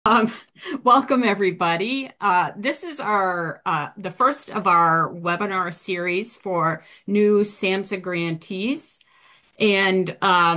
Um, Welcome everybody. This is our the first of our webinar series for new SAMHSA grantees, and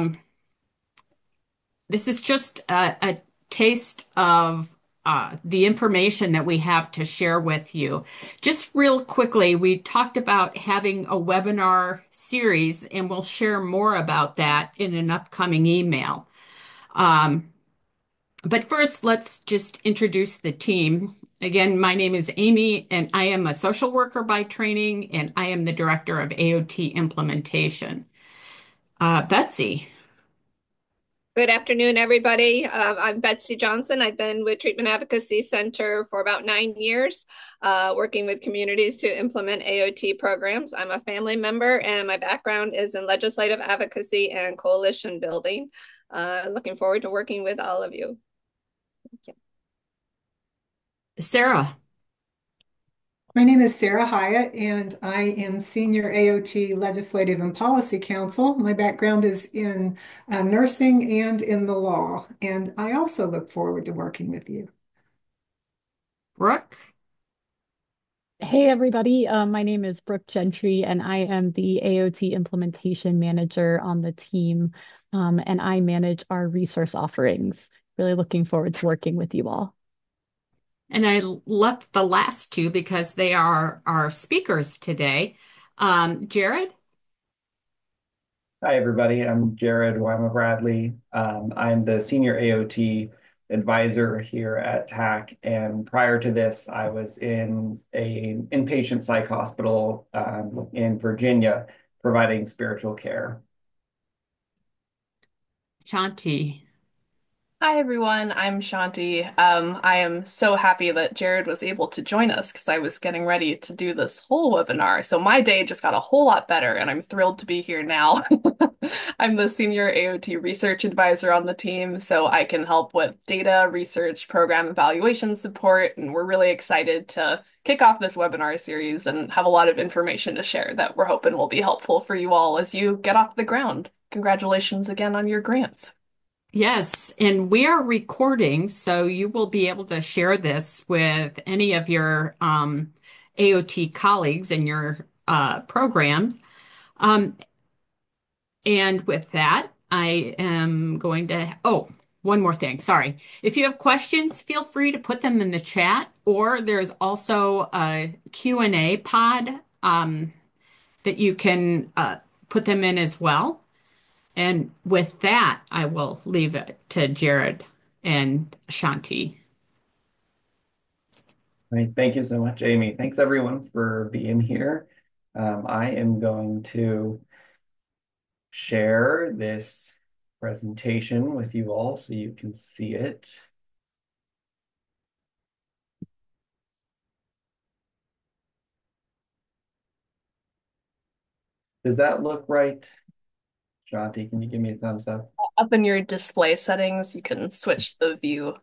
this is just a taste of the information that we have to share with you. Just real quickly, we talked about having a webinar series, and we'll share more about that in an upcoming email. Um, But first, let's just introduce the team. Again, my name is Amy, and I am a social worker by training, and I am the director of AOT implementation. Betsy. Good afternoon, everybody. I'm Betsy Johnson. I've been with Treatment Advocacy Center for about 9 years, working with communities to implement AOT programs. I'm a family member, and my background is in legislative advocacy and coalition building. Looking forward to working with all of you. Sarah. My name is Sarah Hyatt, and I am Senior AOT Legislative and Policy Counsel. My background is in nursing and in the law, and I also look forward to working with you. Brooke. Hey everybody, my name is Brooke Gentry and I am the AOT implementation manager on the team, and I manage our resource offerings. Really looking forward to working with you all. And I left the last two because they are our speakers today. Jared. Hi, everybody. I'm Jared Wyma Bradley. I'm the senior AOT advisor here at TAC. And prior to this, I was in an inpatient psych hospital in Virginia providing spiritual care. Shanti. Hi everyone, I'm Shanti. I am so happy that Jared was able to join us because I was getting ready to do this whole webinar. So my day just got a whole lot better and I'm thrilled to be here now. I'm the senior AOT research advisor on the team, so I can help with data, research, program evaluation support, and we're really excited to kick off this webinar series and have a lot of information to share that we're hoping will be helpful for you all as you get off the ground. Congratulations again on your grants. Yes, and we are recording, so you will be able to share this with any of your AOT colleagues in your program. Um, and with that, I am going to, oh, one more thing. Sorry. If you have questions, feel free to put them in the chat, or there's also a Q&A pod that you can put them in as well. And with that, I will leave it to Jared and Shanti. Right. Thank you so much, Amy. Thanks, everyone, for being here. I am going to share this presentation with you all so you can see it. Does that look right? Shanti, can you give me a thumbs up? Up in your display settings, you can switch the view.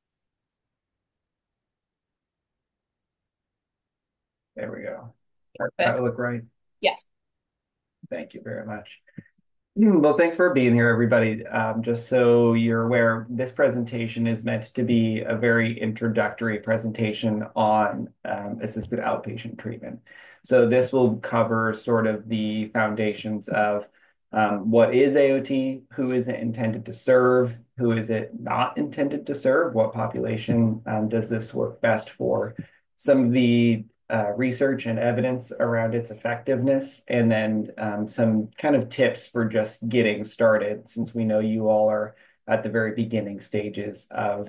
There we go. That Perfect. look right? Yes. Thank you very much. Well, thanks for being here, everybody. Just so you're aware, this presentation is meant to be a very introductory presentation on assisted outpatient treatment. So this will cover sort of the foundations of what is AOT, who is it intended to serve, who is it not intended to serve, what population does this work best for, some of the research and evidence around its effectiveness, and then some kind of tips for just getting started, since we know you all are at the very beginning stages of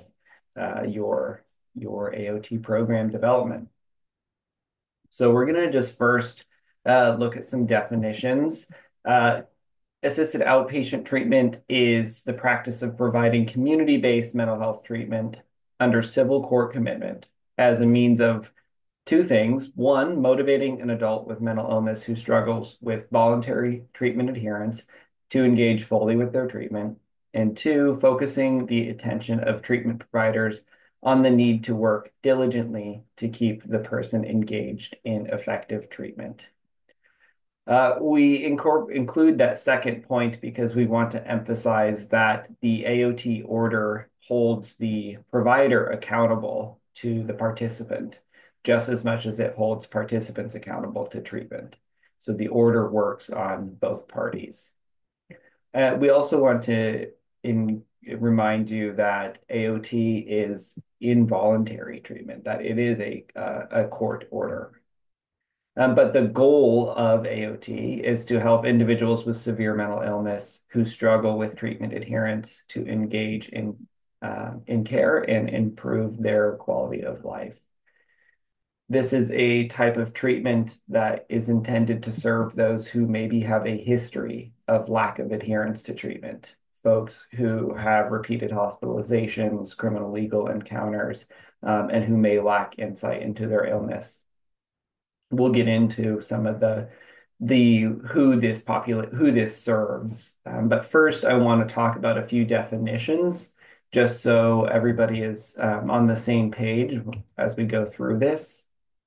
your AOT program development. So we're going to just first look at some definitions. Assisted outpatient treatment is the practice of providing community-based mental health treatment under civil court commitment as a means of two things. One, motivating an adult with mental illness who struggles with voluntary treatment adherence to engage fully with their treatment. And two, focusing the attention of treatment providers on the need to work diligently to keep the person engaged in effective treatment. We include that second point because we want to emphasize that the AOT order holds the provider accountable to the participant just as much as it holds participants accountable to treatment. So the order works on both parties. We also want to remind you that AOT is involuntary treatment, that it is a court order. But the goal of AOT is to help individuals with severe mental illness who struggle with treatment adherence to engage in care and improve their quality of life. This is a type of treatment that is intended to serve those who maybe have a history of lack of adherence to treatment, folks who have repeated hospitalizations, criminal legal encounters, and who may lack insight into their illness. We'll get into some of the who this serves. But first, I want to talk about a few definitions, just so everybody is on the same page as we go through this.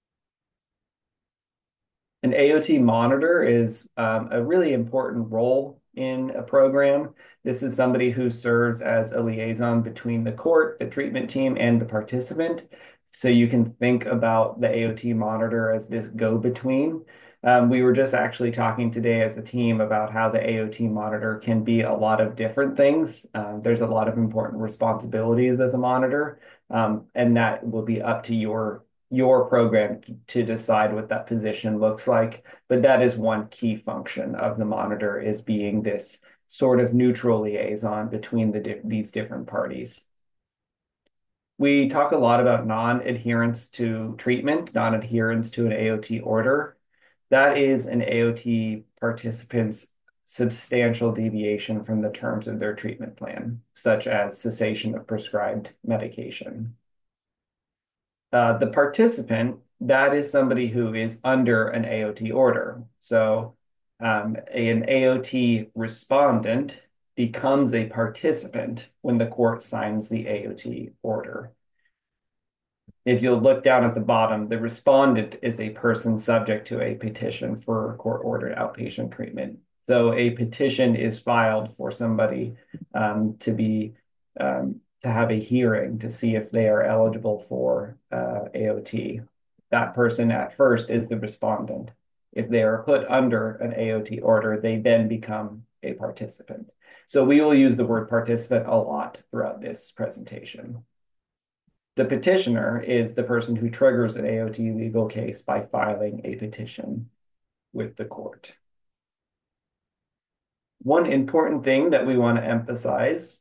An AOT monitor is a really important role in a program. This is somebody who serves as a liaison between the court, the treatment team, and the participant. So you can think about the AOT monitor as this go-between. We were just actually talking today as a team about how the AOT monitor can be a lot of different things. There's a lot of important responsibilities as a monitor, and that will be up to your program to decide what that position looks like. But that is one key function of the monitor, is being this sort of neutral liaison between these different parties. We talk a lot about non-adherence to treatment, non-adherence to an AOT order. That is an AOT participant's substantial deviation from the terms of their treatment plan, such as cessation of prescribed medication. The participant, that is somebody who is under an AOT order. So an AOT respondent becomes a participant when the court signs the AOT order. If you'll look down at the bottom, the respondent is a person subject to a petition for court-ordered outpatient treatment. So a petition is filed for somebody to have a hearing to see if they are eligible for AOT. That person at first is the respondent. If they are put under an AOT order, they then become a participant. So we will use the word participant a lot throughout this presentation. The petitioner is the person who triggers an AOT legal case by filing a petition with the court. One important thing that we want to emphasize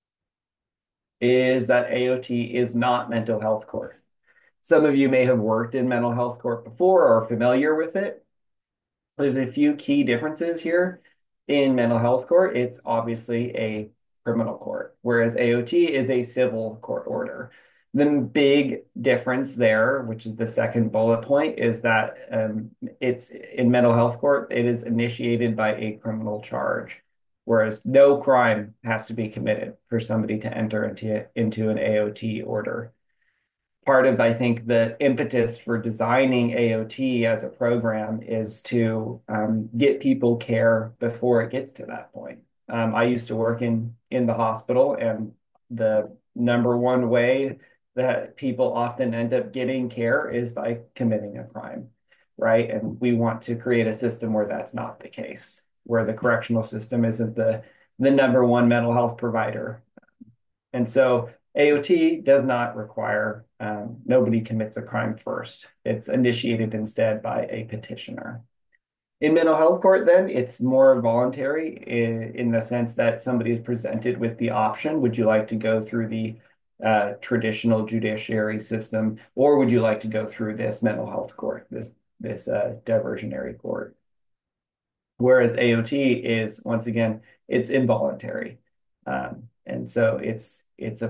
is that AOT is not mental health court. Some of you may have worked in mental health court before or are familiar with it. There's a few key differences here. In mental health court, it's obviously a criminal court, whereas AOT is a civil court order. The big difference there, which is the second bullet point, is that it's in mental health court, it is initiated by a criminal charge, whereas no crime has to be committed for somebody to enter into an AOT order. Part of, I think, the impetus for designing AOT as a program is to get people care before it gets to that point. I used to work in the hospital, and the number one way that people often end up getting care is by committing a crime, right? And we want to create a system where that's not the case, where the correctional system isn't the number one mental health provider. And so AOT does not require, nobody commits a crime first. It's initiated instead by a petitioner. In mental health court, then, it's more voluntary in the sense that somebody is presented with the option. Would you like to go through the traditional judiciary system, or would you like to go through this mental health court, this diversionary court? Whereas AOT is, once again, it's involuntary. And so it's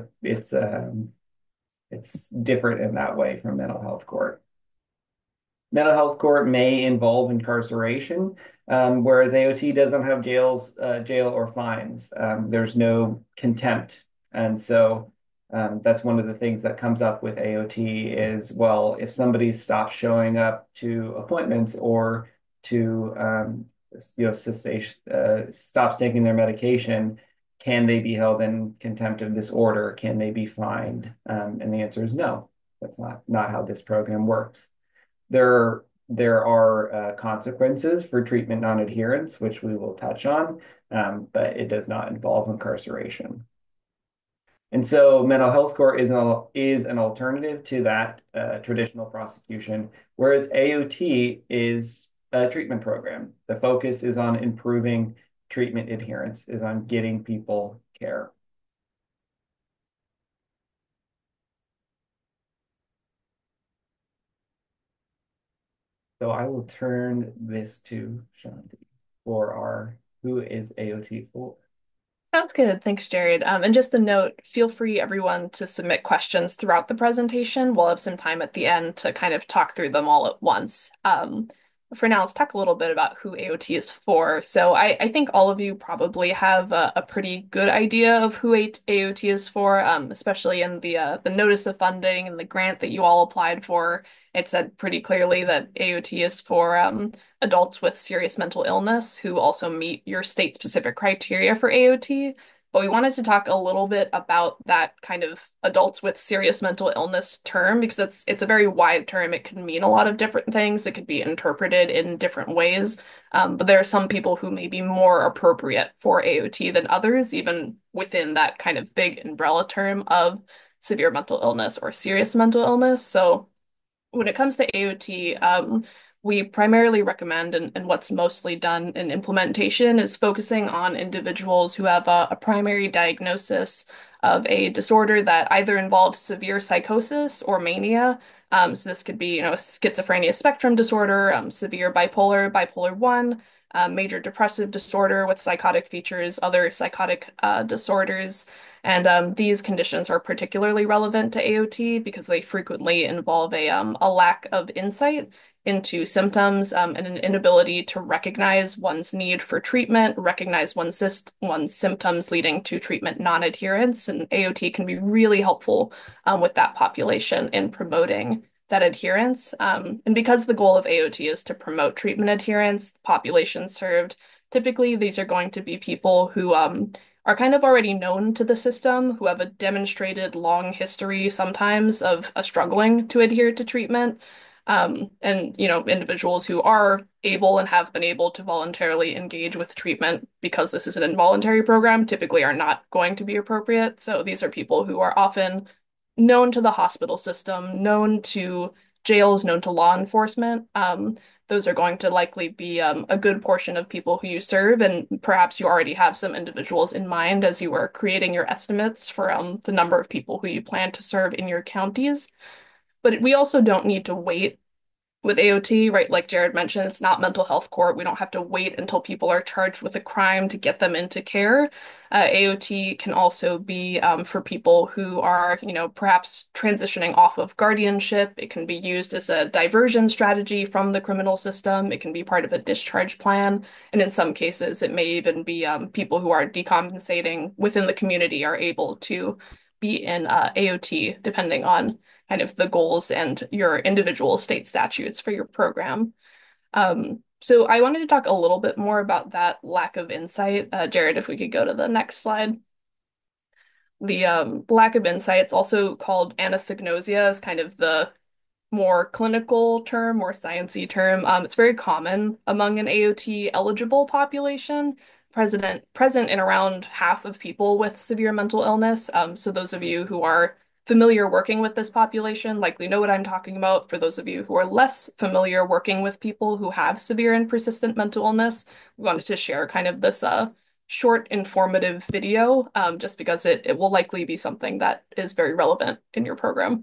different in that way from mental health court. Mental health court may involve incarceration, whereas AOT doesn't have jail or fines. There's no contempt. And so that's one of the things that comes up with AOT is, well, if somebody stops showing up to appointments or to cessation, stops taking their medication, can they be held in contempt of this order? Can they be fined? And the answer is no. That's not how this program works. There are consequences for treatment non-adherence, which we will touch on, but it does not involve incarceration. And so mental health court is an alternative to that traditional prosecution, whereas AOT is a treatment program. The focus is on improving treatment adherence, is on getting people care. So I will turn this to Shanti for our who is AOT for? Sounds good. Thanks, Jared. And just a note, feel free, everyone, to submit questions throughout the presentation. We'll have some time at the end to kind of talk through them all at once. For now, let's talk a little bit about who AOT is for. So I think all of you probably have a pretty good idea of who AOT is for, especially in the notice of funding and the grant that you all applied for. It said pretty clearly that AOT is for adults with serious mental illness who also meet your state-specific criteria for AOT. But we wanted to talk a little bit about that kind of adults with serious mental illness term because it's a very wide term. It can mean a lot of different things. It could be interpreted in different ways. But there are some people who may be more appropriate for AOT than others, even within that kind of big umbrella term of severe mental illness or serious mental illness. So when it comes to AOT, we primarily recommend, and what's mostly done in implementation, is focusing on individuals who have a primary diagnosis of a disorder that either involves severe psychosis or mania. So this could be, schizophrenia spectrum disorder, severe bipolar 1, major depressive disorder with psychotic features, other psychotic disorders. And these conditions are particularly relevant to AOT because they frequently involve a lack of insight into symptoms and an inability to recognize one's need for treatment, recognize one's symptoms leading to treatment non-adherence. And AOT can be really helpful with that population in promoting that adherence. And because the goal of AOT is to promote treatment adherence, the population served, typically these are going to be people who are kind of already known to the system, who have a demonstrated long history sometimes of struggling to adhere to treatment. And individuals who are able and have been able to voluntarily engage with treatment because this is an involuntary program typically are not going to be appropriate. So these are people who are often known to the hospital system, known to jails, known to law enforcement. Those are going to likely be a good portion of people who you serve, and perhaps you already have some individuals in mind as you are creating your estimates for the number of people who you plan to serve in your counties. But we also don't need to wait with AOT, right? Like Jared mentioned, it's not mental health court. We don't have to wait until people are charged with a crime to get them into care. AOT can also be for people who are, perhaps transitioning off of guardianship. It can be used as a diversion strategy from the criminal system. It can be part of a discharge plan. And in some cases, it may even be people who are decompensating within the community are able to be in AOT, depending on kind of the goals and your individual state statutes for your program. So I wanted to talk a little bit more about that lack of insight. Jared, if we could go to the next slide. The lack of insight, it's also called anosognosia, is kind of the more clinical term, more sciencey term. It's very common among an AOT eligible population, present in around half of people with severe mental illness. So those of you who are familiar working with this population likely know what I'm talking about. For those of you who are less familiar working with people who have severe and persistent mental illness, we wanted to share kind of this short informative video just because it will likely be something that is very relevant in your program.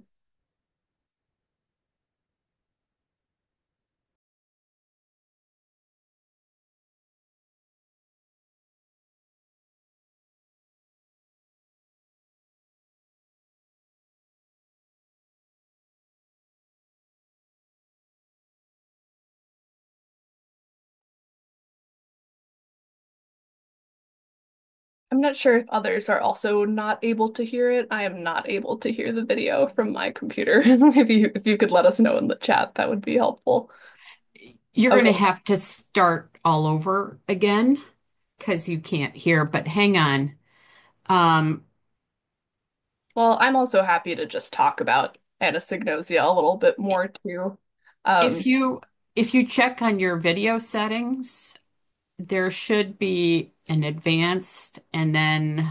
I'm not sure if others are also not able to hear it. I am not able to hear the video from my computer. Maybe if you could let us know in the chat, that would be helpful. You're going to Okay. have to start all over again because you can't hear, but hang on. Um, Well, I'm also happy to just talk about anosognosia a little bit more too. if Um, you if you check on your video settings, there should be an advanced and then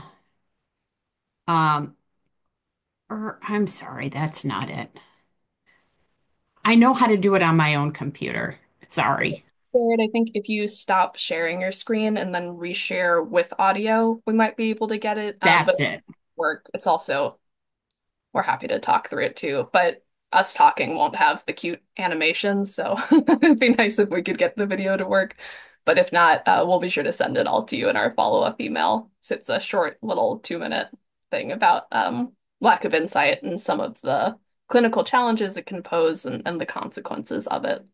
or I'm sorry, that's not it. I know how to do it on my own computer. Sorry. Jared, I think if you stop sharing your screen and then reshare with audio, we might be able to get it. But That's it. work, it's also we're happy to talk through it too. But us talking won't have the cute animations, so it'd be nice if we could get the video to work. But if not, we'll be sure to send it all to you in our follow-up email. So it's a short little 2-minute thing about lack of insight and some of the clinical challenges it can pose and the consequences of it.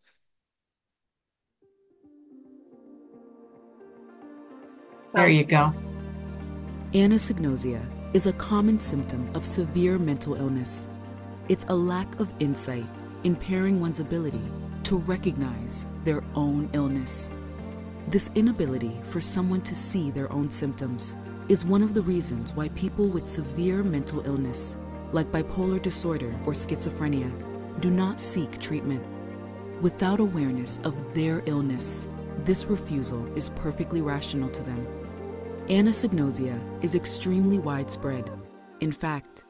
There Sounds you go. Anosognosia is a common symptom of severe mental illness. It's a lack of insight, impairing one's ability to recognize their own illness. This inability for someone to see their own symptoms is one of the reasons why people with severe mental illness, like bipolar disorder or schizophrenia, do not seek treatment. Without awareness of their illness, this refusal is perfectly rational to them. Anosognosia is extremely widespread. In fact,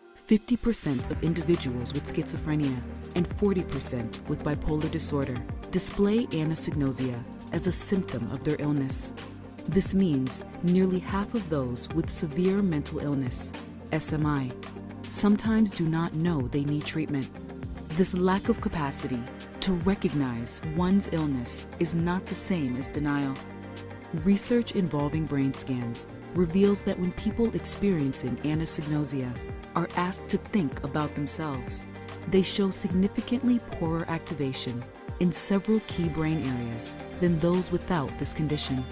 50% of individuals with schizophrenia and 40% with bipolar disorder display anosognosia as a symptom of their illness. This means nearly half of those with severe mental illness, SMI, sometimes do not know they need treatment. This lack of capacity to recognize one's illness is not the same as denial. Research involving brain scans reveals that when people experiencing anosognosia are asked to think about themselves, they show significantly poorer activation in several key brain areas than those without this condition.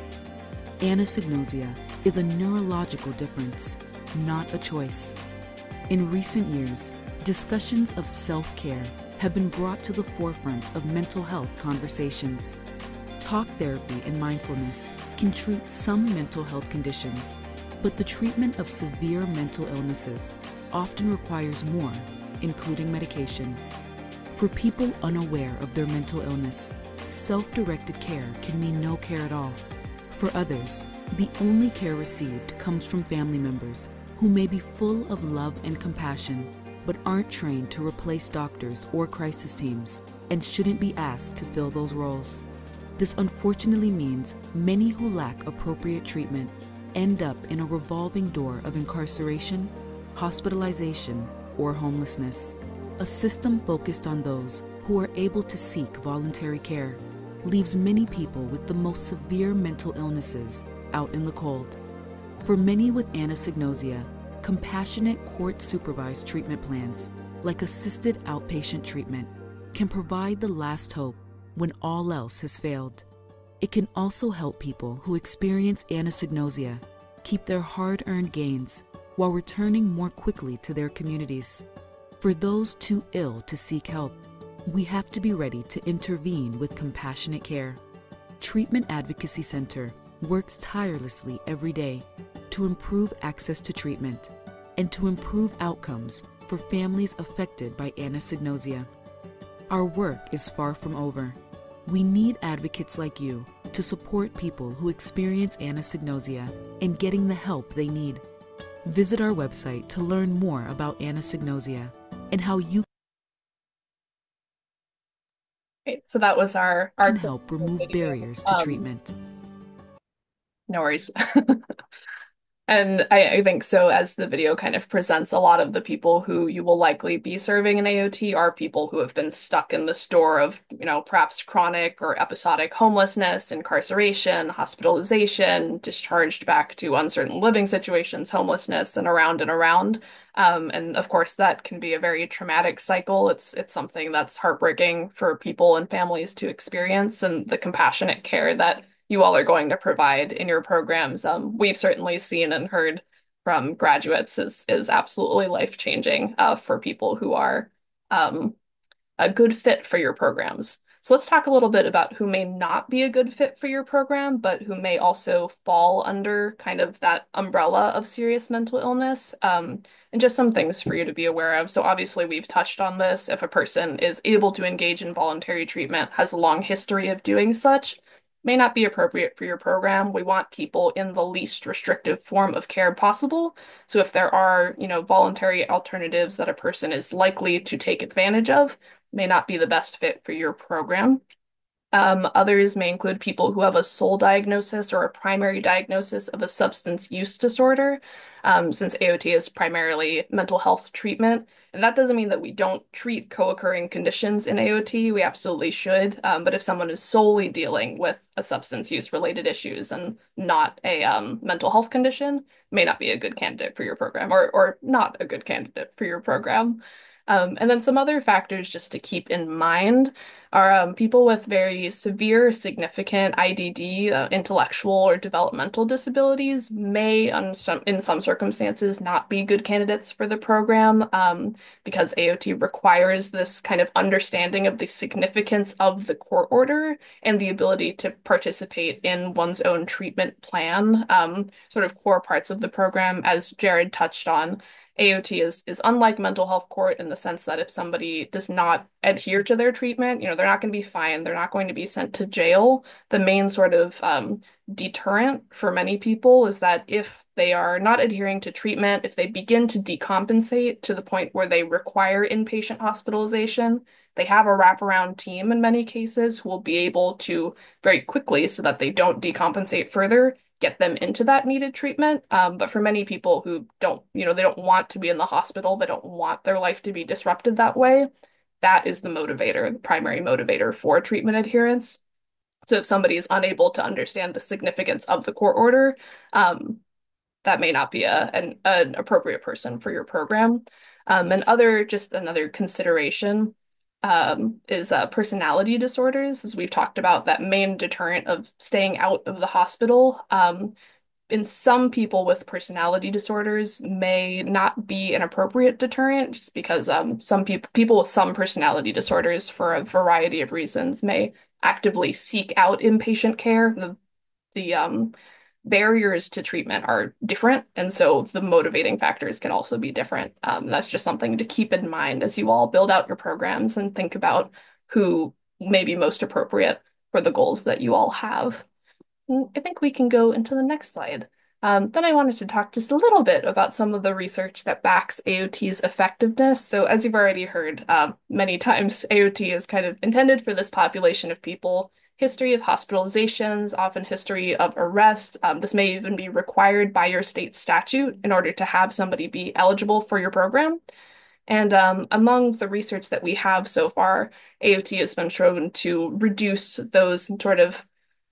Anosognosia is a neurological difference, not a choice. In recent years, discussions of self-care have been brought to the forefront of mental health conversations. Talk therapy and mindfulness can treat some mental health conditions, but the treatment of severe mental illnesses often requires more, including medication. For people unaware of their mental illness, self-directed care can mean no care at all. For others, the only care received comes from family members who may be full of love and compassion, but aren't trained to replace doctors or crisis teams and shouldn't be asked to fill those roles. This unfortunately means many who lack appropriate treatment end up in a revolving door of incarceration, hospitalization, or homelessness. A system focused on those who are able to seek voluntary care leaves many people with the most severe mental illnesses out in the cold. For many with anosognosia, compassionate court-supervised treatment plans, like assisted outpatient treatment, can provide the last hope when all else has failed. It can also help people who experience anosognosia keep their hard-earned gains while returning more quickly to their communities. For those too ill to seek help, we have to be ready to intervene with compassionate care. Treatment Advocacy Center works tirelessly every day to improve access to treatment and to improve outcomes for families affected by anosognosia. Our work is far from over. We need advocates like you to support people who experience anosognosia in getting the help they need. Visit our website to learn more about anosognosia and how you Okay, so that was our can help remove video. barriers to treatment. No worries. And I think so, as the video kind of presents, a lot of the people who you will likely be serving in AOT are people who have been stuck in the store of, perhaps chronic or episodic homelessness, incarceration, hospitalization, discharged back to uncertain living situations, homelessness, and around and around. And of course, that can be a very traumatic cycle. It's something that's heartbreaking for people and families to experience, and the compassionate care that you all are going to provide in your programs, we've certainly seen and heard from graduates is absolutely life-changing for people who are a good fit for your programs. So let's talk a little bit about who may not be a good fit for your program, but who may also fall under kind of that umbrella of serious mental illness, and just some things for you to be aware of. So obviously we've touched on this. If a person is able to engage in voluntary treatment, has a long history of doing such, may not be appropriate for your program. We want people in the least restrictive form of care possible. So if there are, voluntary alternatives that a person is likely to take advantage of, may not be the best fit for your program. Others may include people who have a sole diagnosis or a primary diagnosis of a substance use disorder, since AOT is primarily mental health treatment. And that doesn't mean that we don't treat co-occurring conditions in AOT. We absolutely should. But if someone is solely dealing with a substance use related issues and not a mental health condition, may not be a good candidate for your program, or not a good candidate for your program. And then some other factors just to keep in mind are people with very severe, significant IDD, intellectual or developmental disabilities may, in some circumstances, not be good candidates for the program, because AOT requires this kind of understanding of the significance of the court order and the ability to participate in one's own treatment plan, sort of core parts of the program, as Jared touched on. AOT is unlike mental health court in the sense that if somebody does not adhere to their treatment, they're not going to be fined, they're not going to be sent to jail. The main sort of deterrent for many people is that if they are not adhering to treatment, if they begin to decompensate to the point where they require inpatient hospitalization, they have a wraparound team in many cases who will be able to very quickly, so that they don't decompensate further, get them into that needed treatment. But for many people who don't, they don't want to be in the hospital, they don't want their life to be disrupted that way, that is the motivator, the primary motivator for treatment adherence. So if somebody is unable to understand the significance of the court order, that may not be an appropriate person for your program. And just another consideration is personality disorders, as we've talked about, that main deterrent of staying out of the hospital. In some people with personality disorders may not be an appropriate deterrent, just because some people with some personality disorders, for a variety of reasons, may actively seek out inpatient care. The barriers to treatment are different, and so the motivating factors can also be different. That's just something to keep in mind as you all build out your programs and think about who may be most appropriate for the goals that you all have. I think we can go into the next slide. Then I wanted to talk just a little bit about some of the research that backs AOT's effectiveness. So as you've already heard many times, AOT is kind of intended for this population of people. History of hospitalizations, often history of arrest. This may even be required by your state statute in order to have somebody be eligible for your program. And among the research that we have so far, AOT has been shown to reduce those sort of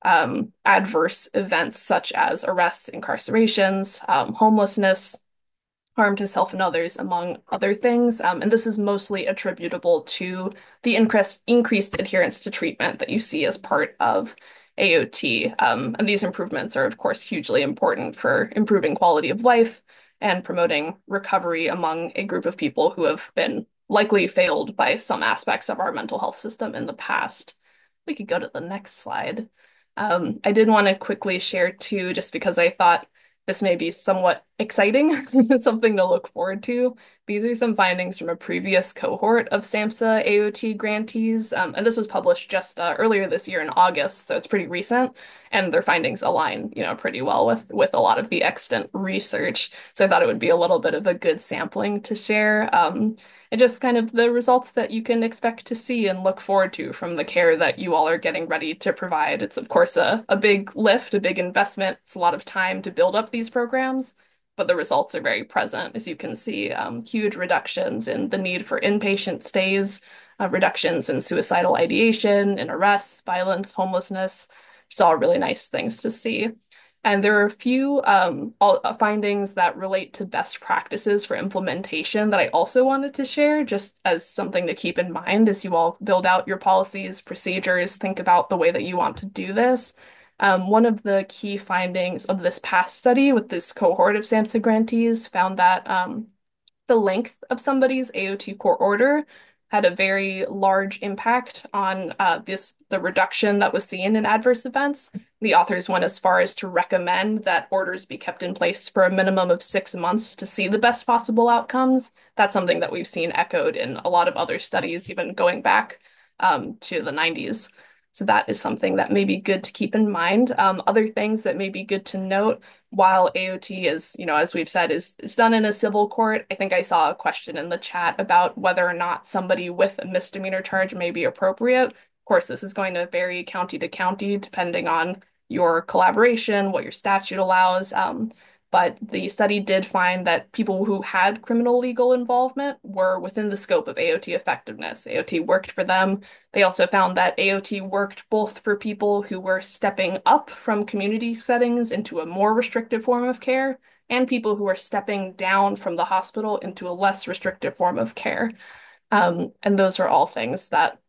adverse events such as arrests, incarcerations, homelessness, harm to self and others, among other things. And this is mostly attributable to the increased adherence to treatment that you see as part of AOT. And these improvements are, of course, hugely important for improving quality of life and promoting recovery among a group of people who have been likely failed by some aspects of our mental health system in the past. We could go to the next slide. I did want to quickly share too, just because I thought this may be somewhat exciting, something to look forward to. These are some findings from a previous cohort of SAMHSA AOT grantees, and this was published just earlier this year in August, so it's pretty recent, and their findings align, pretty well with a lot of the extant research. So I thought it would be a little bit of a good sampling to share. And just kind of the results that you can expect to see and look forward to from the care that you all are getting ready to provide. It's, of course, a big lift, a big investment. It's a lot of time to build up these programs, but the results are very present. As you can see, huge reductions in the need for inpatient stays, reductions in suicidal ideation, in arrests, violence, homelessness. It's all really nice things to see. And there are a few findings that relate to best practices for implementation that I also wanted to share, just as something to keep in mind as you all build out your policies, procedures, think about the way that you want to do this. One of the key findings of this past study with this cohort of SAMHSA grantees found that the length of somebody's AOT court order had a very large impact on the reduction that was seen in adverse events. The authors went as far as to recommend that orders be kept in place for a minimum of 6 months to see the best possible outcomes. That's something that we've seen echoed in a lot of other studies, even going back to the 90s. So that is something that may be good to keep in mind. Other things that may be good to note while AOT is, as we've said, is done in a civil court. I think I saw a question in the chat about whether or not somebody with a misdemeanor charge may be appropriate. Of course, this is going to vary county to county depending on your collaboration, what your statute allows. But the study did find that people who had criminal legal involvement were within the scope of AOT effectiveness. AOT worked for them. They also found that AOT worked both for people who were stepping up from community settings into a more restrictive form of care and people who were stepping down from the hospital into a less restrictive form of care. And those are all things that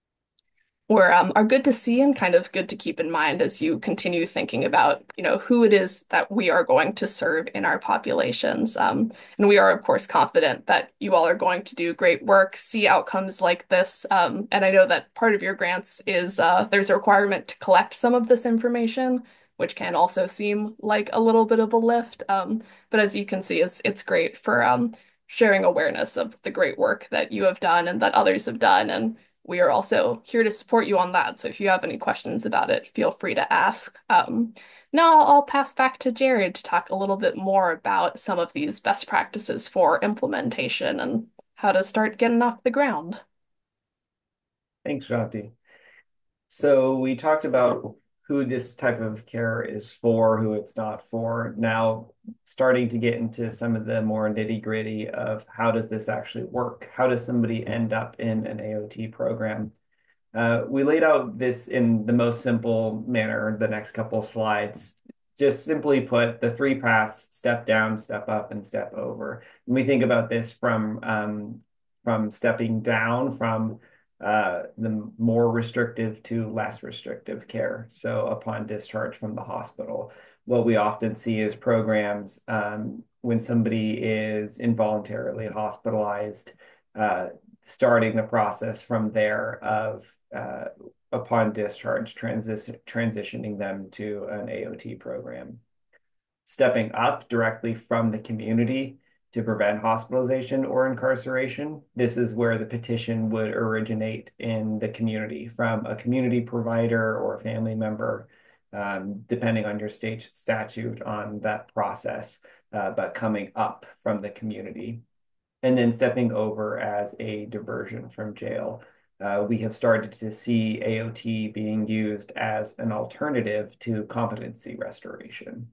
are good to see and kind of good to keep in mind as you continue thinking about, who it is that we are going to serve in our populations. And we are, of course, confident that you all are going to do great work, see outcomes like this. And I know that part of your grants is there's a requirement to collect some of this information, which can also seem like a little bit of a lift. But as you can see, it's great for sharing awareness of the great work that you have done and that others have done. And we are also here to support you on that. So if you have any questions about it, feel free to ask. Now I'll pass back to Jared to talk a little bit more about some of these best practices for implementation and how to start getting off the ground. Thanks, Shanti. So we talked about who this type of care is for, who it's not for. Now, starting to get into some of the more nitty-gritty of how does this actually work? How does somebody end up in an AOT program? We laid out this in the most simple manner, the next couple slides. Just simply put, the three paths: step down, step up, and step over. And we think about this from stepping down from the more restrictive to less restrictive care. So upon discharge from the hospital, what we often see is programs when somebody is involuntarily hospitalized, starting the process from there of upon discharge, transitioning them to an AOT program. Stepping up directly from the community to prevent hospitalization or incarceration. This is where the petition would originate in the community from a community provider or a family member, depending on your state statute on that process, but coming up from the community. And then stepping over as a diversion from jail. We have started to see AOT being used as an alternative to competency restoration.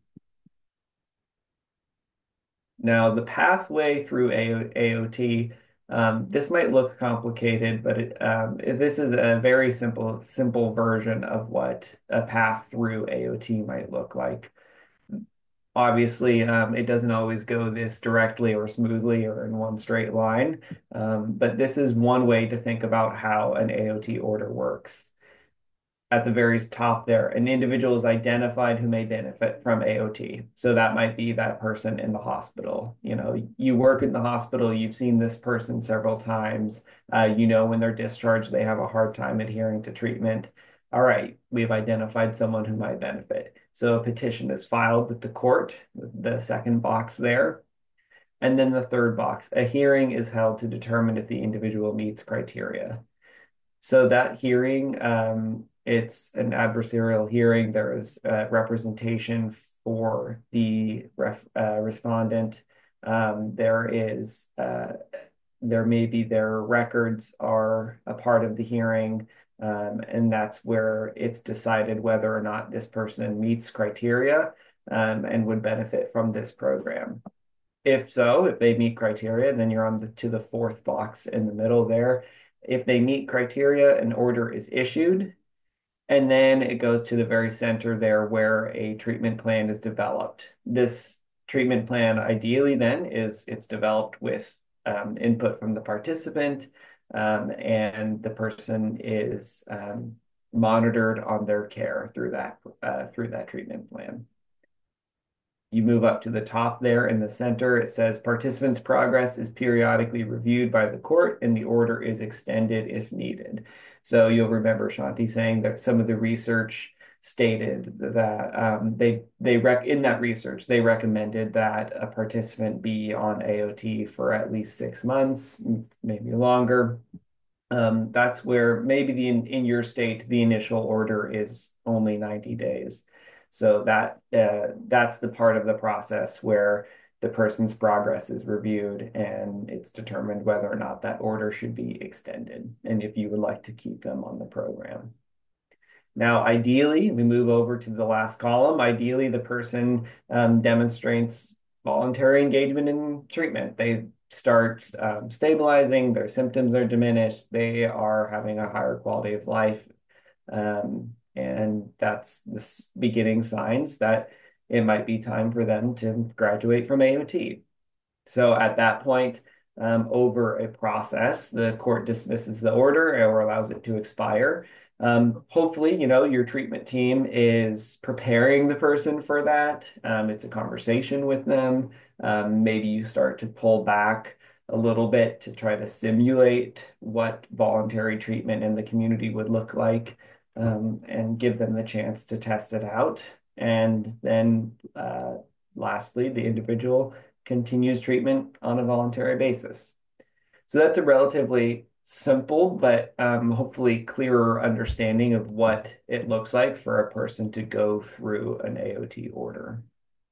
Now, the pathway through AOT, this might look complicated, but this is a very simple version of what a path through AOT might look like. Obviously, it doesn't always go this directly or smoothly or in one straight line, but this is one way to think about how an AOT order works. At the very top there, an individual is identified who may benefit from AOT. So that might be that person in the hospital. You work in the hospital, you've seen this person several times. When they're discharged, they have a hard time adhering to treatment. All right, we've identified someone who might benefit. So a petition is filed with the court, the second box there. And then the third box, a hearing is held to determine if the individual meets criteria. So that hearing, it's an adversarial hearing. There is representation for the respondent. There may be their records are a part of the hearing, and that's where it's decided whether or not this person meets criteria and would benefit from this program. If they meet criteria, then you're on to the fourth box in the middle there. If they meet criteria, an order is issued, and then it goes to the very center there where a treatment plan is developed. This treatment plan ideally then it's developed with input from the participant, and the person is monitored on their care through that treatment plan. You move up to the top there in the center. It says participants' progress is periodically reviewed by the court and the order is extended if needed. So you'll remember Shanti saying that some of the research stated that in that research they recommended that a participant be on AOT for at least 6 months, maybe longer. That's where maybe in your state the initial order is only 90 days. So that's the part of the process where the person's progress is reviewed and it's determined whether or not that order should be extended and if you would like to keep them on the program. Now, ideally, we move over to the last column. Ideally, the person demonstrates voluntary engagement in treatment. They start stabilizing, their symptoms are diminished, they are having a higher quality of life. And that's the beginning signs that it might be time for them to graduate from AOT. So at that point, over a process, the court dismisses the order or allows it to expire. Hopefully, your treatment team is preparing the person for that. It's a conversation with them. Maybe you start to pull back a little bit to try to simulate what voluntary treatment in the community would look like, and give them the chance to test it out. And then lastly, the individual continues treatment on a voluntary basis. So that's a relatively simple but hopefully clearer understanding of what it looks like for a person to go through an AOT order.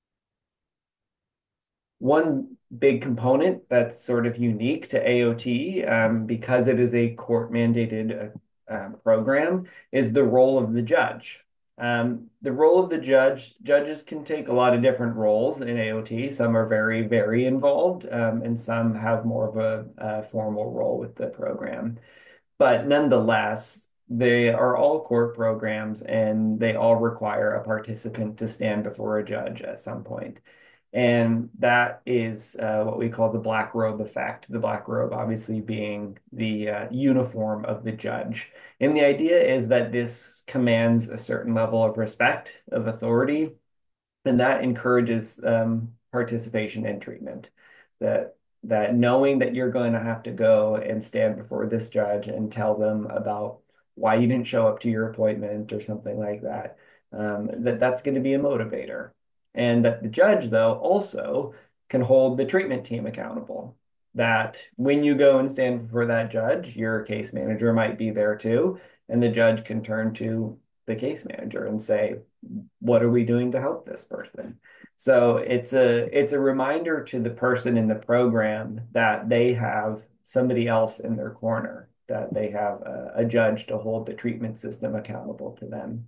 One big component that's sort of unique to AOT, because it is a court-mandated program, is the role of the judge. The role of the judges can take a lot of different roles in AOT. Some are very, very involved, and some have more of a formal role with the program. But nonetheless, they are all court programs and they all require a participant to stand before a judge at some point. And that is what we call the black robe effect. The black robe obviously being the uniform of the judge. And the idea is that this commands a certain level of respect, of authority, and that encourages participation in treatment. That knowing that you're going to have to go and stand before this judge and tell them about why you didn't show up to your appointment or something like that, that's going to be a motivator. And that the judge, though, also can hold the treatment team accountable. That when you go and stand before that judge, your case manager might be there too, and the judge can turn to the case manager and say, what are we doing to help this person? So it's a reminder to the person in the program that they have somebody else in their corner, that they have a judge to hold the treatment system accountable to them.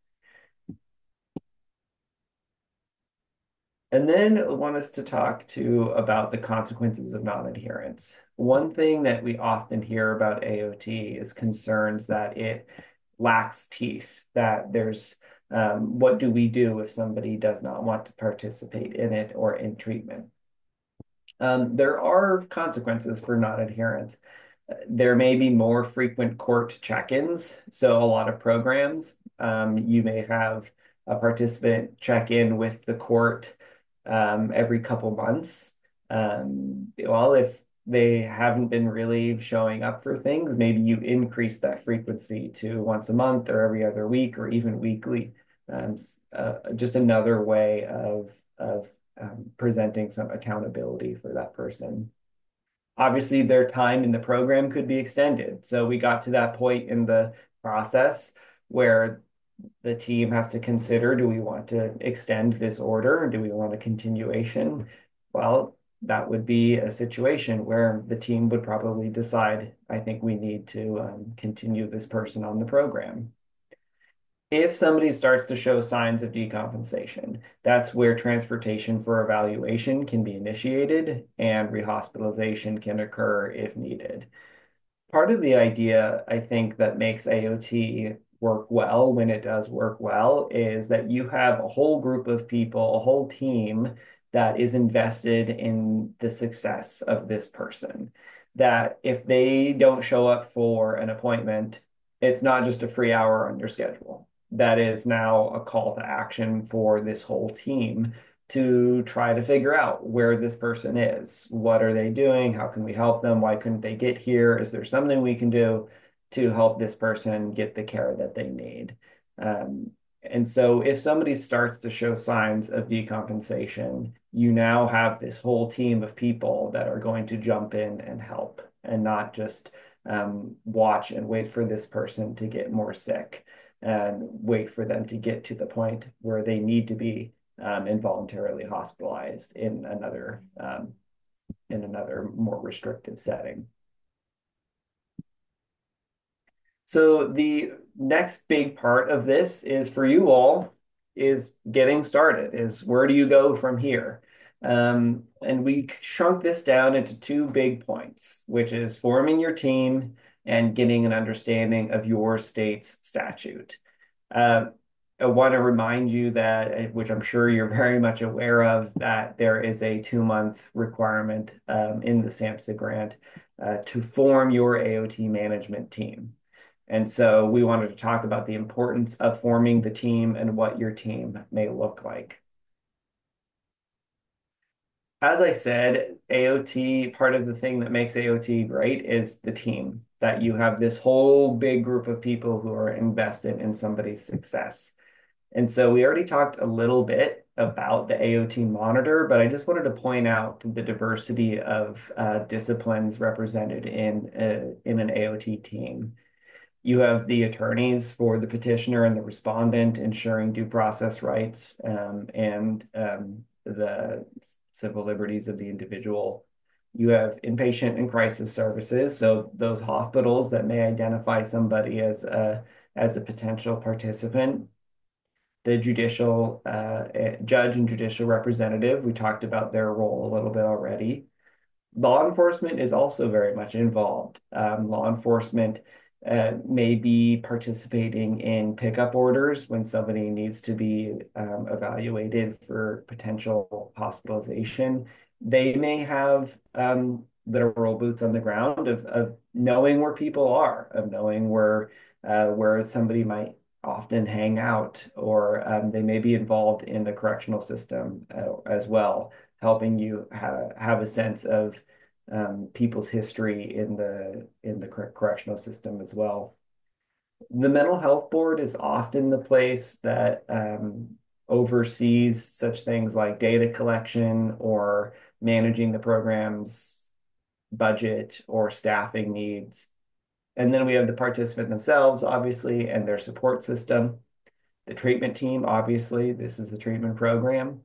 And then I want us to talk too about the consequences of non-adherence. One thing that we often hear about AOT is concerns that it lacks teeth, that there's what do we do if somebody does not want to participate in it or in treatment? There are consequences for non-adherence. There may be more frequent court check-ins. So a lot of programs, you may have a participant check in with the court every couple months. Well, if they haven't been really showing up for things, maybe you increase that frequency to once a month or every other week or even weekly. Just another way of presenting some accountability for that person. Obviously, their time in the program could be extended. So we got to that point in the process where the team has to consider, do we want to extend this order or do we want a continuation? Well, that would be a situation where the team would probably decide, I think we need to continue this person on the program. If somebody starts to show signs of decompensation, that's where transportation for evaluation can be initiated and rehospitalization can occur if needed. Part of the idea, I think, that makes AOT work well when it does work well is that you have a whole group of people, a whole team that is invested in the success of this person. That if they don't show up for an appointment, it's not just a free hour on your schedule. That is now a call to action for this whole team to try to figure out where this person is. What are they doing? How can we help them? Why couldn't they get here? Is there something we can do to help this person get the care that they need? And so if somebody starts to show signs of decompensation, you now have this whole team of people that are going to jump in and help and not just watch and wait for this person to get more sick and wait for them to get to the point where they need to be involuntarily hospitalized in another more restrictive setting. So the next big part of this is for you all is getting started, is where do you go from here? And we shrunk this down into two big points, which is forming your team and getting an understanding of your state's statute. I want to remind you that, which I'm sure you're very much aware of, that there is a 2-month requirement in the SAMHSA grant to form your AOT management team. And so we wanted to talk about the importance of forming the team and what your team may look like. As I said, AOT, part of the thing that makes AOT great is the team, that you have this whole big group of people who are invested in somebody's success. And so we already talked a little bit about the AOT monitor, but I just wanted to point out the diversity of disciplines represented in an AOT team. You have the attorneys for the petitioner and the respondent ensuring due process rights and the civil liberties of the individual. You have inpatient and crisis services, so those hospitals that may identify somebody as a potential participant. The judicial judge and judicial representative, we talked about their role a little bit already. Law enforcement is also very much involved. Law enforcement may be participating in pickup orders when somebody needs to be evaluated for potential hospitalization. They may have literal boots on the ground of knowing where people are, of knowing where somebody might often hang out, or they may be involved in the correctional system as well, helping you have a sense of people's history in the correctional system as well. The mental health board is often the place that oversees such things like data collection or managing the program's budget or staffing needs. And then we have the participant themselves, obviously, and their support system. The treatment team, obviously, this is a treatment program.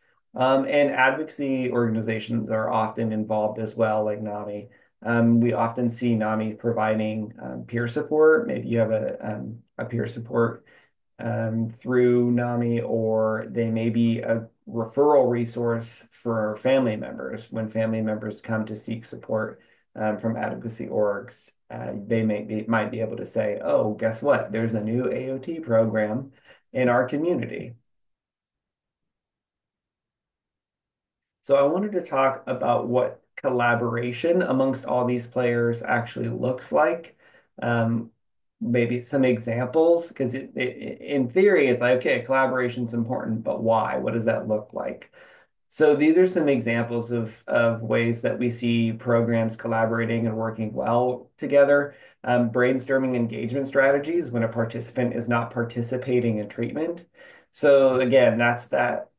And advocacy organizations are often involved as well, like NAMI. We often see NAMI providing peer support. Maybe you have a peer support through NAMI, or they may be a referral resource for family members. When family members come to seek support from advocacy orgs, they might be able to say, oh, guess what? There's a new AOT program in our community. So I wanted to talk about what collaboration amongst all these players actually looks like. Maybe some examples, because in theory, it's like, okay, collaboration is important, but why? What does that look like? So these are some examples of ways that we see programs collaborating and working well together. Brainstorming engagement strategies when a participant is not participating in treatment. So again, that's that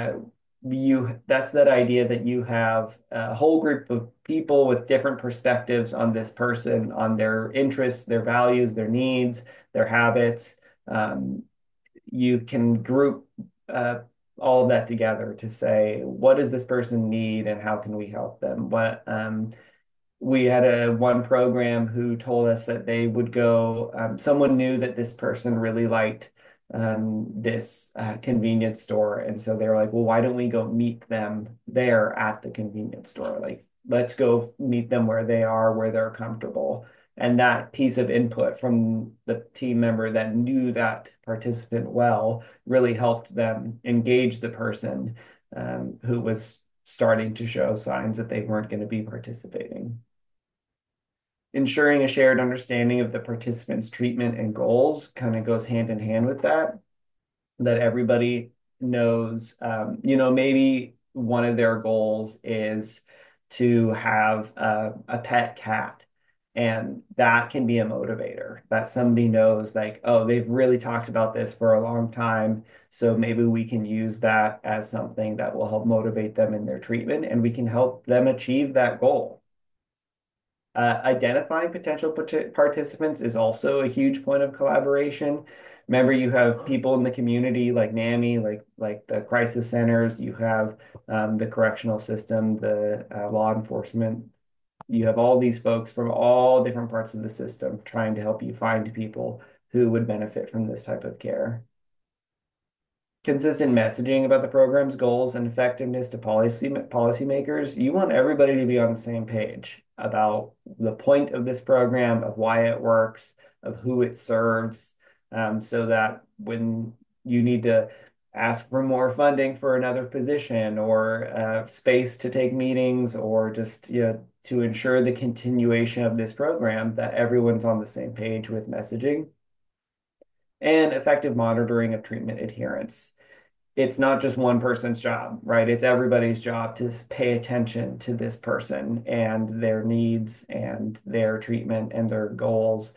idea that you have a whole group of people with different perspectives on this person, on their interests, their values, their needs, their habits. You can group all of that together to say, what does this person need and how can we help them? We had one program who told us that they would go, someone knew that this person really liked this convenience store. And so they were like, well, why don't we go meet them there at the convenience store? Like, let's go meet them where they are, where they're comfortable. And that piece of input from the team member that knew that participant well really helped them engage the person who was starting to show signs that they weren't going to be participating. Ensuring a shared understanding of the participants' treatment and goals kind of goes hand in hand with that everybody knows, maybe one of their goals is to have a pet cat. And that can be a motivator that somebody knows, like, oh, they've really talked about this for a long time. So maybe we can use that as something that will help motivate them in their treatment and we can help them achieve that goal. Identifying potential participants is also a huge point of collaboration. Remember, you have people in the community like NAMI, like the crisis centers. You have the correctional system, the law enforcement. You have all these folks from all different parts of the system trying to help you find people who would benefit from this type of care. Consistent messaging about the program's goals and effectiveness to policymakers. You want everybody to be on the same page about the point of this program, of why it works, of who it serves, so that when you need to ask for more funding for another position or space to take meetings or just to ensure the continuation of this program, that everyone's on the same page with messaging and effective monitoring of treatment adherence. It's not just one person's job, right? It's everybody's job to pay attention to this person and their needs and their treatment and their goals,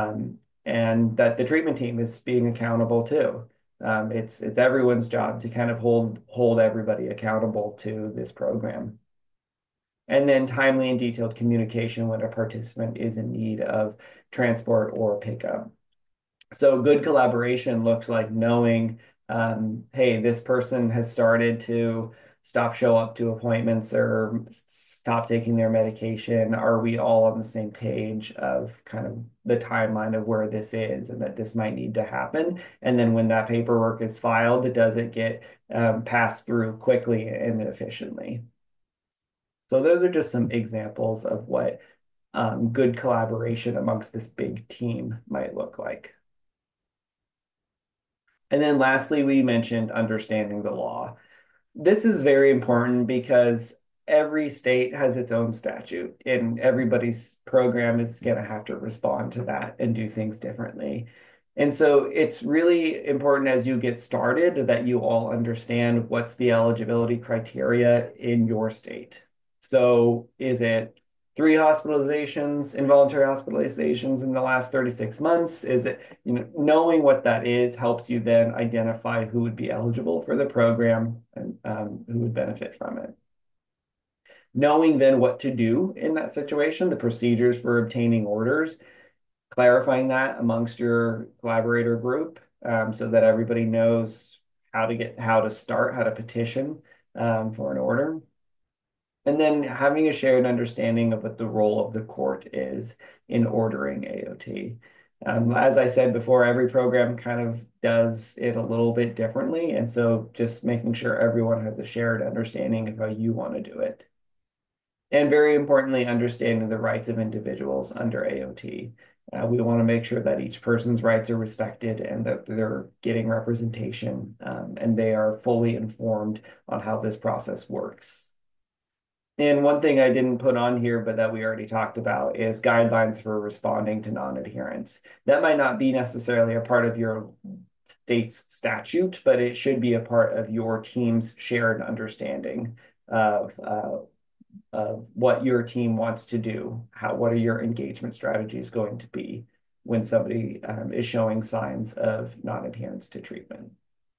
and that the treatment team is being accountable too. It's everyone's job to kind of hold everybody accountable to this program. And then timely and detailed communication when a participant is in need of transport or pickup. So good collaboration looks like knowing, hey, this person has started to show up to appointments or stop taking their medication. Are we all on the same page of kind of the timeline of where this is and that this might need to happen? And then when that paperwork is filed, does it get passed through quickly and efficiently? So those are just some examples of what good collaboration amongst this big team might look like. And then lastly, we mentioned understanding the law. This is very important because every state has its own statute, and everybody's program is going to have to respond to that and do things differently. And so it's really important as you get started that you all understand what's the eligibility criteria in your state. So is it 3 hospitalizations, involuntary hospitalizations in the last 36 months? Is it, knowing what that is helps you then identify who would be eligible for the program and who would benefit from it. Knowing then what to do in that situation, the procedures for obtaining orders, clarifying that amongst your collaborator group so that everybody knows how to start, how to petition for an order. And then having a shared understanding of what the role of the court is in ordering AOT. As I said before, every program kind of does it a little bit differently. And so just making sure everyone has a shared understanding of how you want to do it. And very importantly, understanding the rights of individuals under AOT. We want to make sure that each person's rights are respected and that they're getting representation and they are fully informed on how this process works. And one thing I didn't put on here, but that we already talked about, is guidelines for responding to non-adherence. That might not be necessarily a part of your state's statute, but it should be a part of your team's shared understanding of what your team wants to do. What are your engagement strategies going to be when somebody is showing signs of non-adherence to treatment?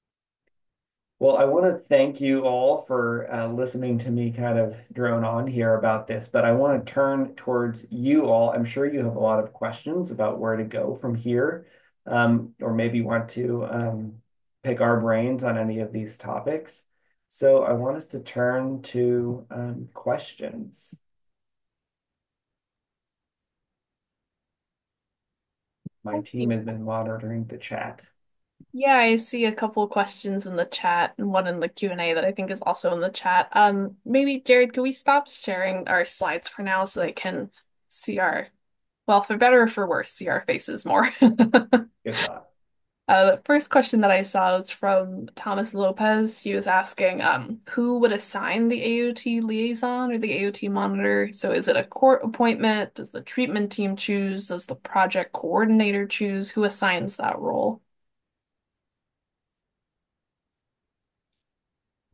Well, I want to thank you all for listening to me kind of drone on here about this, but I want to turn towards you all. I'm sure you have a lot of questions about where to go from here, or maybe want to pick our brains on any of these topics. So I want us to turn to questions. My team has been monitoring the chat. Yeah, I see a couple of questions in the chat and one in the Q&A that I think is also in the chat. Maybe Jared, could we stop sharing our slides for now so they can see well, for better or for worse, see our faces more? Good thought. The first question that I saw was from Thomas Lopez. He was asking, who would assign the AOT liaison or the AOT monitor? So is it a court appointment? Does the treatment team choose? Does the project coordinator choose? Who assigns that role?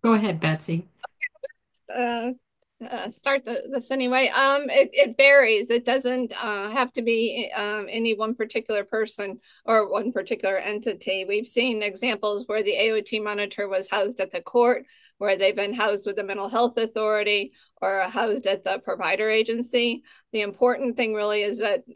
Go ahead, Betsy. uh, start this anyway. It varies. It doesn't have to be any one particular person or one particular entity. We've seen examples where the AOT monitor was housed at the court, where they've been housed with the mental health authority or housed at the provider agency. The important thing really is that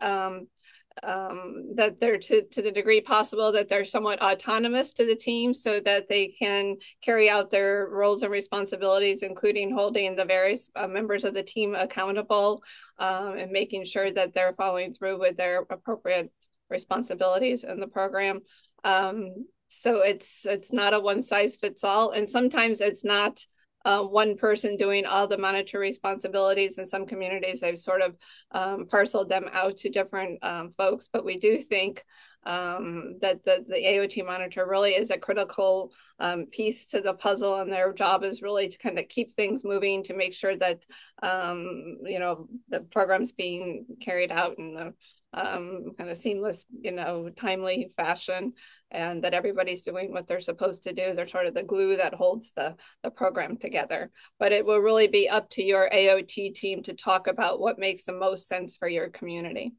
that they're to the degree possible that they're somewhat autonomous to the team so that they can carry out their roles and responsibilities, including holding the various members of the team accountable and making sure that they're following through with their appropriate responsibilities in the program. So it's not a one size fits all, and sometimes it's not one person doing all the monetary responsibilities. In some communities, they've sort of parceled them out to different folks. But we do think that the AOT monitor really is a critical piece to the puzzle, and their job is really to kind of keep things moving to make sure that the program's being carried out in the kind of seamless, timely fashion, and that everybody's doing what they're supposed to do. They're sort of the glue that holds the program together. But it will really be up to your AOT team to talk about what makes the most sense for your community.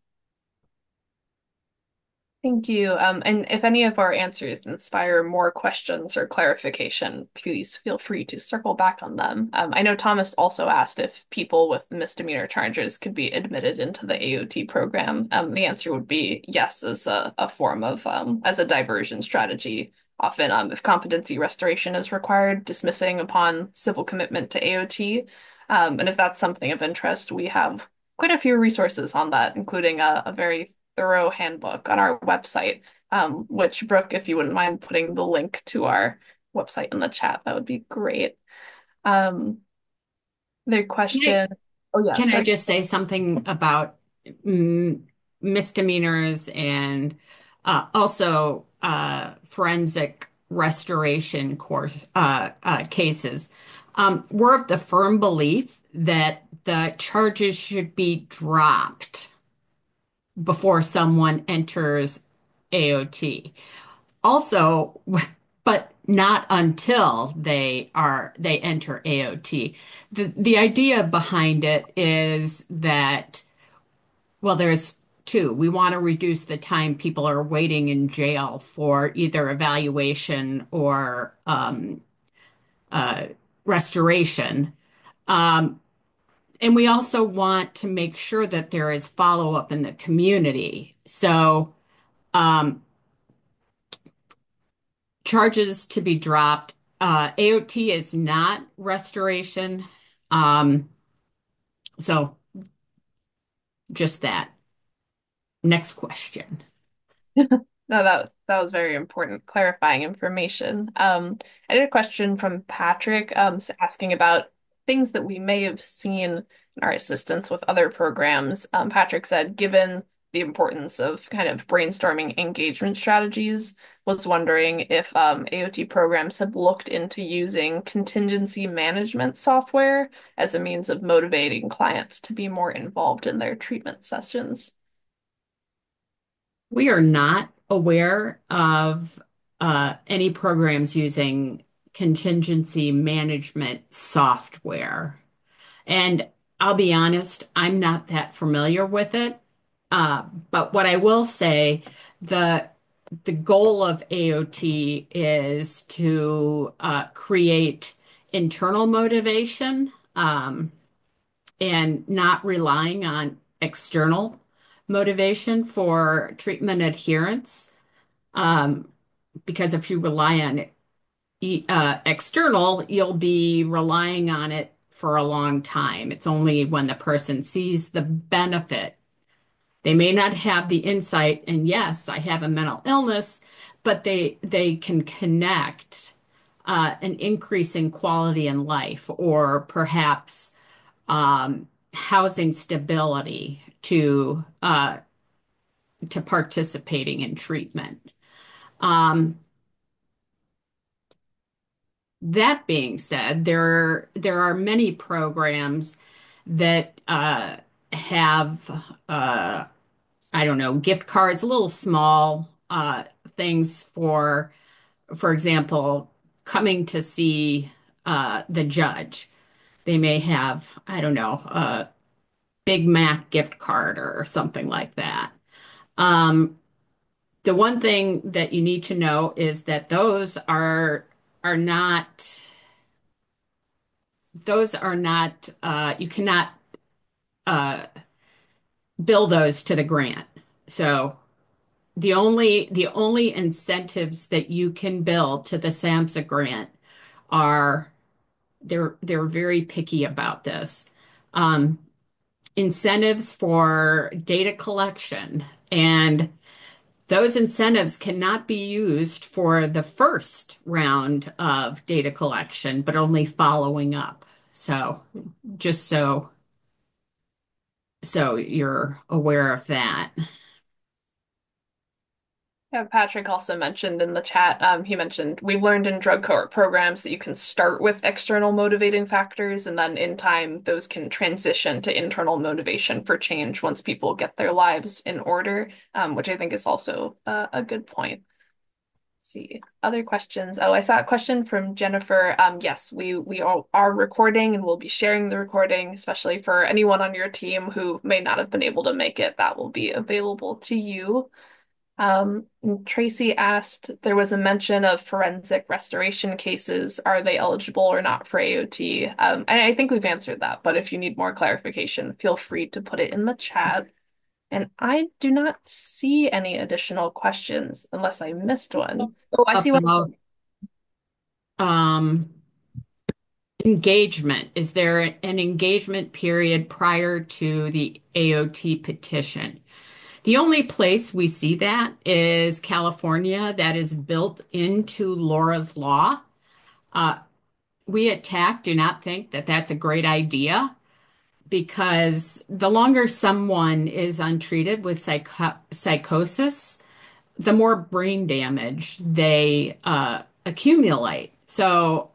Thank you. And if any of our answers inspire more questions or clarification, please feel free to circle back on them. I know Thomas also asked if people with misdemeanor charges could be admitted into the AOT program. The answer would be yes, as a form of as a diversion strategy. Often, if competency restoration is required, dismissing upon civil commitment to AOT. And if that's something of interest, we have quite a few resources on that, including a very thorough handbook on our website, which, Brooke, if you wouldn't mind putting the link to our website in the chat, that would be great. Um, the Can I, question, oh yeah, can I sorry. just say something about mm, misdemeanors and also forensic restoration cases? We're of the firm belief that the charges should be dropped before someone enters AOT. Also, but not until they enter AOT. The idea behind it is that, well, there's two. We want to reduce the time people are waiting in jail for either evaluation or uh, restoration. Um, and we also want to make sure that there is follow-up in the community. So um, charges to be dropped. AOT is not restoration. Um, so just that. Next question. No, that was very important clarifying information. I did a question from Patrick, asking about things that we may have seen in our assistance with other programs. Patrick said, given the importance of kind of brainstorming engagement strategies, was wondering if AOT programs have looked into using contingency management software as a means of motivating clients to be more involved in their treatment sessions. We are not aware of any programs using contingency management software. And I'll be honest, I'm not that familiar with it. But what I will say, the the goal of AOT is to create internal motivation and not relying on external motivation for treatment adherence. Um, because if you rely on external, you'll be relying on it for a long time. It's only when the person sees the benefit. They may not have the insight, and yes, I have a mental illness, but they can connect an increase in quality in life, or perhaps housing stability to participating in treatment. Um, that being said, there are many programs that have I don't know, gift cards, little small things for example, coming to see the judge. They may have, I don't know, a Big Mac gift card or something like that. Um, the one thing that you need to know is that are not you cannot uh, bill those to the grant. So the only incentives that you can bill to the SAMHSA grant are they're very picky about this. Um, Incentives for data collection, and those incentives cannot be used for the first round of data collection, but only following up. So just so you're aware of that. Yeah, Patrick also mentioned in the chat, he mentioned we've learned in drug court programs that you can start with external motivating factors, and then in time, those can transition to internal motivation for change once people get their lives in order, which I think is also a good point. Let's see, other questions. Oh, I saw a question from Jennifer. Yes, we all are recording and we'll be sharing the recording, especially for anyone on your team who may not have been able to make it. That will be available to you. Tracy asked, there was a mention of forensic restoration cases. Are they eligible or not for AOT? And I think we've answered that, but if you need more clarification, feel free to put it in the chat. And I do not see any additional questions unless I missed one. Oh, I see one. About um, engagement. Is there an engagement period prior to the AOT petition? The only place we see that is California. That is built into Laura's Law. Uh, we at TAC do not think that that's a great idea because the longer someone is untreated with psychosis, the more brain damage they accumulate. So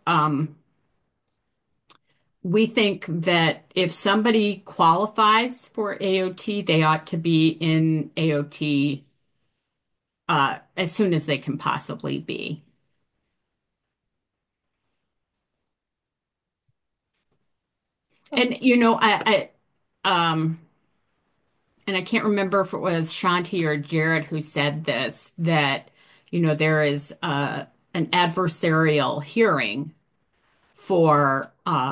we think that if somebody qualifies for AOT, they ought to be in AOT as soon as they can possibly be. And and I can't remember if it was Shanti or Jared who said this, that there is an adversarial hearing for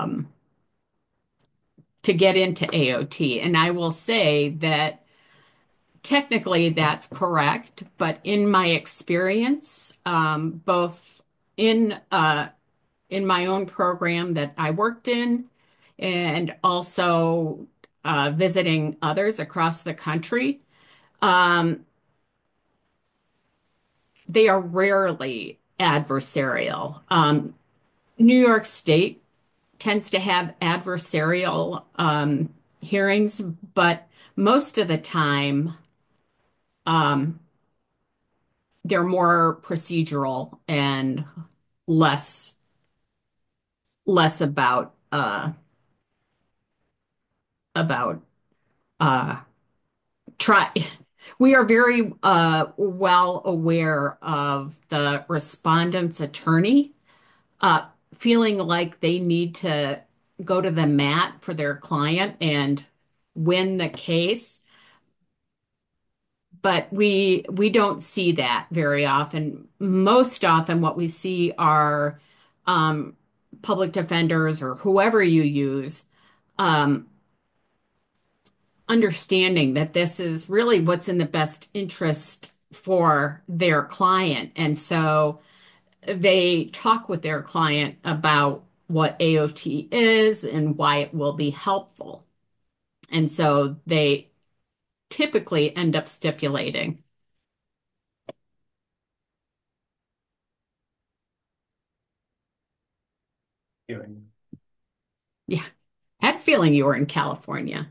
to get into AOT. And I will say that technically that's correct, but in my experience, both in my own program that I worked in and also visiting others across the country, um, they are rarely adversarial. New York State tends to have adversarial hearings, but most of the time um, they're more procedural and less less about uh, try. We are very well aware of the respondent's attorney feeling like they need to go to the mat for their client and win the case. But we don't see that very often. Most often, what we see are um, public defenders or whoever you use um, understanding that this is really what's in the best interest for their client. And so they talk with their client about what AOT is and why it will be helpful. And so they typically end up stipulating. Doing. Yeah, I had a feeling you were in California.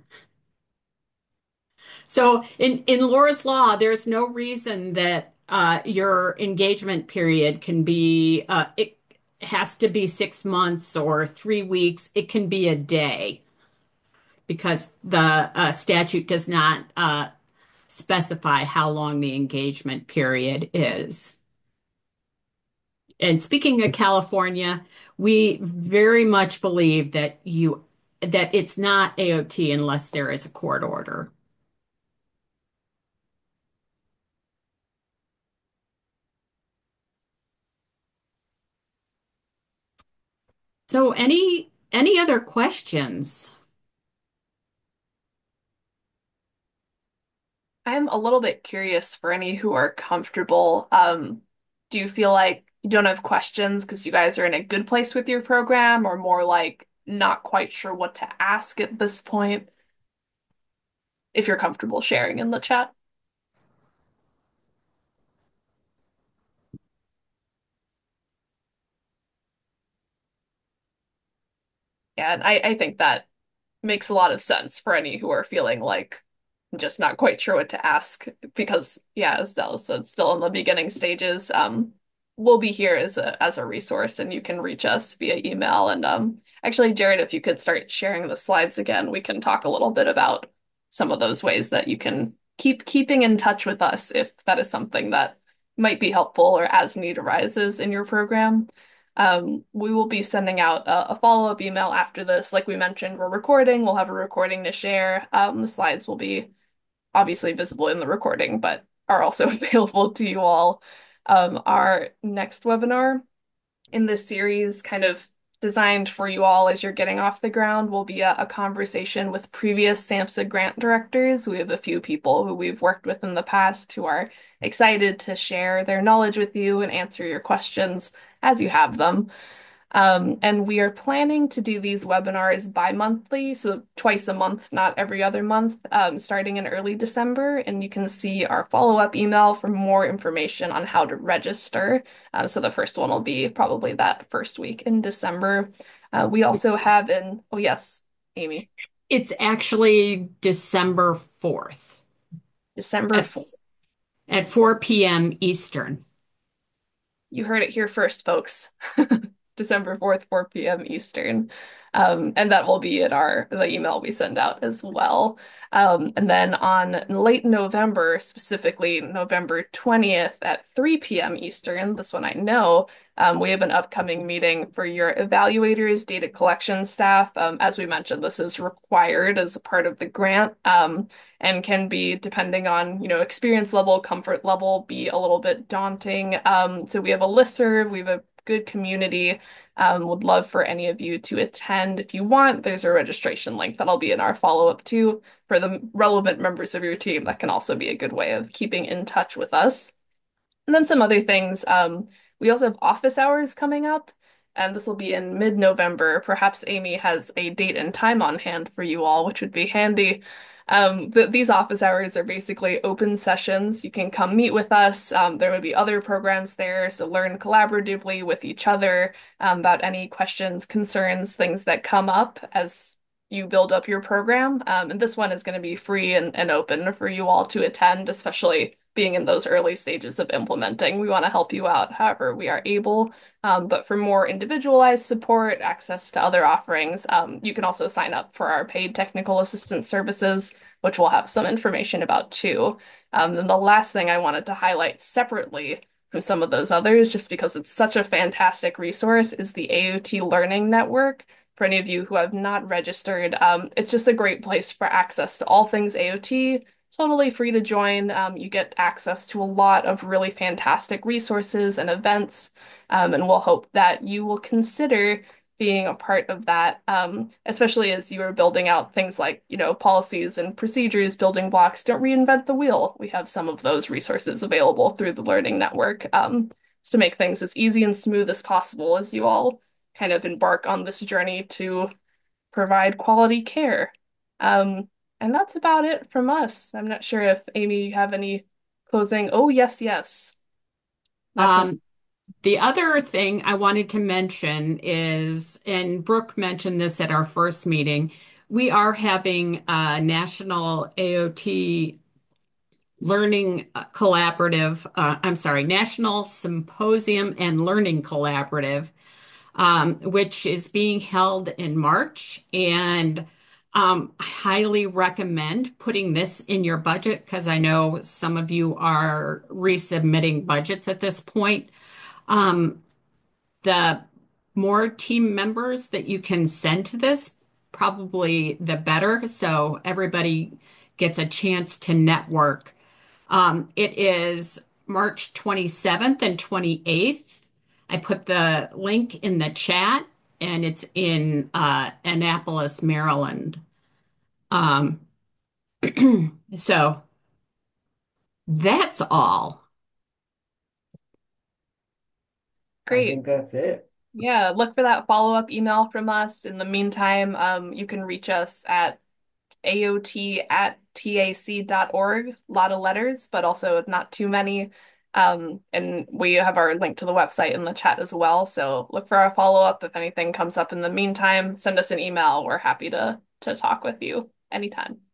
So in Laura's Law, there's no reason that your engagement period can be, it has to be 6 months or 3 weeks. It can be a day because the statute does not specify how long the engagement period is. And speaking of California, we very much believe that it's not AOT unless there is a court order. So any other questions? I'm a little bit curious for any who are comfortable. Do you feel like you don't have questions because you guys are in a good place with your program, or more like not quite sure what to ask at this point? If you're comfortable sharing in the chat. Yeah, and I think that makes a lot of sense for any who are feeling like I'm just not quite sure what to ask because, yeah, as Dallas said, still in the beginning stages. We'll be here as a resource, and you can reach us via email. And actually, Jared, if you could start sharing the slides again, we can talk a little bit about some of those ways that you can keeping in touch with us if that is something that might be helpful or as need arises in your program. We will be sending out a follow-up email after this. Like we mentioned, we're recording. We'll have a recording to share. The slides will be obviously visible in the recording, but are also available to you all. Our next webinar in this series, kind of designed for you all as you're getting off the ground, will be a conversation with previous SAMHSA grant directors. We have a few people who we've worked with in the past who are excited to share their knowledge with you and answer your questions as you have them. And we are planning to do these webinars bi-monthly, so twice a month, not every other month, starting in early December. And you can see our follow-up email for more information on how to register. So the first one will be probably that first week in December. We also It's, have oh yes, Amy, it's actually December 4th December at 4th. at 4 p.m. Eastern. You heard it here first, folks. December 4th, 4 p.m. Eastern. And that will be in the email we send out as well. And then on late November, specifically November 20th at 3 p.m. Eastern, this one I know, we have an upcoming meeting for your evaluators, data collection staff. As we mentioned, this is required as a part of the grant. And can be, depending on, experience level, comfort level, be a little bit daunting. So we have a listserv, we have a good community. Would love for any of you to attend if you want. There's a registration link that'll be in our follow-up too for the relevant members of your team. That can also be a good way of keeping in touch with us. And then some other things. We also have office hours coming up, and this will be in mid-November. Perhaps Amy has a date and time on hand for you all, which would be handy. These office hours are basically open sessions. You can come meet with us. There would be other programs there, so learn collaboratively with each other about any questions, concerns, things that come up as you build up your program. And this one is going to be free and open for you all to attend, especially being in those early stages of implementing. We want to help you out however we are able. But for more individualized support, access to other offerings, you can also sign up for our paid technical assistance services, which we'll have some information about too. And the last thing I wanted to highlight separately from some of those others, just because it's such a fantastic resource, is the AOT Learning Network. For any of you who have not registered, it's just a great place for access to all things AOT. Totally free to join. You get access to a lot of really fantastic resources and events, and we'll hope that you will consider being a part of that, especially as you are building out things like, policies and procedures, building blocks. Don't reinvent the wheel. We have some of those resources available through the Learning Network, to make things as easy and smooth as possible as you all kind of embark on this journey to provide quality care. Um, and that's about it from us. I'm not sure if Amy, you have any closing. Oh, yes, yes. That's a Um, the other thing I wanted to mention is, and Brooke mentioned this at our first meeting, we are having a national AOT learning collaborative, I'm sorry, National Symposium and Learning Collaborative, which is being held in March. And I highly recommend putting this in your budget because I know some of you are resubmitting budgets at this point. Um, The more team members that you can send to this, probably the better. So everybody gets a chance to network. It is March 27th and 28th. I put the link in the chat and it's in Annapolis, Maryland. Um, so that's all. I Great. think that's it. Yeah, look for that follow-up email from us. In the meantime, you can reach us at AOT@tac.org. A lot of letters, but also not too many. And we have our link to the website in the chat as well. So look for our follow-up. If anything comes up in the meantime, send us an email. We're happy to talk with you anytime.